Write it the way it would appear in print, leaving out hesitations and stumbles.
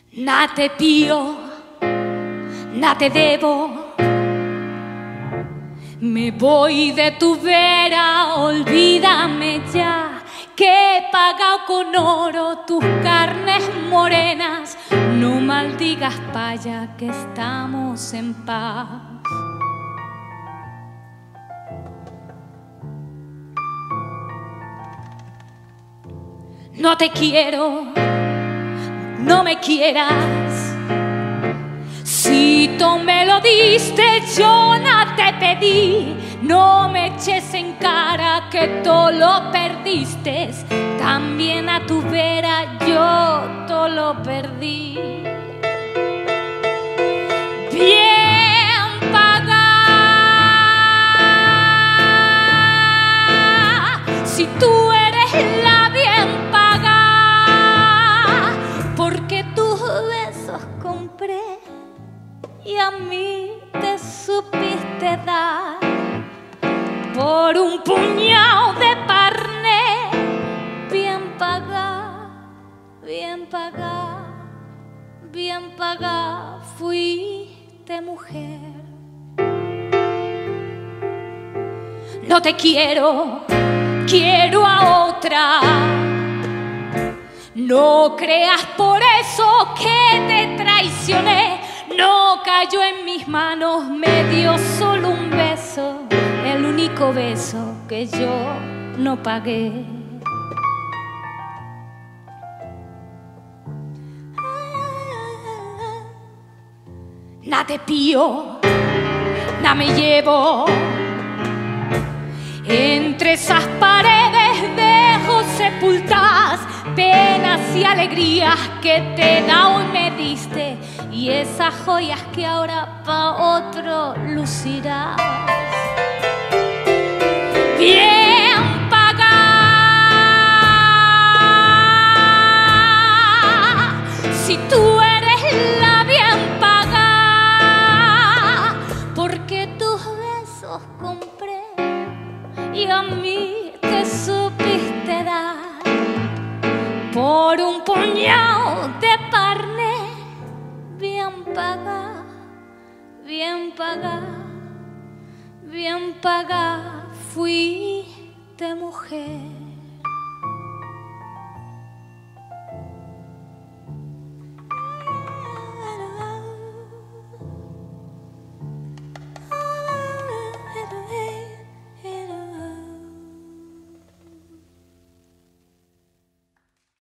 Na te pío, na te debo. Me voy de tu vera, olvídame ya, que he pagado con oro tus carnes morenas. No maldigas, paya, que estamos en paz. No te quiero, no me quieras. Si tú me lo diste, yo no te pedí. No me eches en cara que tú lo perdiste. También a tu vera yo todo lo perdí. Bien pagada, si tú eres la bien pagada, porque tus besos compré y a mí te supiste dar por un puñado de carne. Bien pagada, bien pagada, bien pagada fuiste, mujer. No te quiero, quiero a otra. No creas por eso que te traicioné. No cayó en mis manos, me dio solo un beso, el único beso que yo no pagué. Na te pío, na me llevo. Entre esas paredes dejo sepultadas penas y alegrías que te da hoy me diste, y esas joyas que ahora pa' otro lucirás. Bien pagada, si tú eres la bien pagada, porque tus besos compré y a mí te supiste dar por un puñado de carne. Bien pagada, bien pagada, bien pagada fuiste, mujer.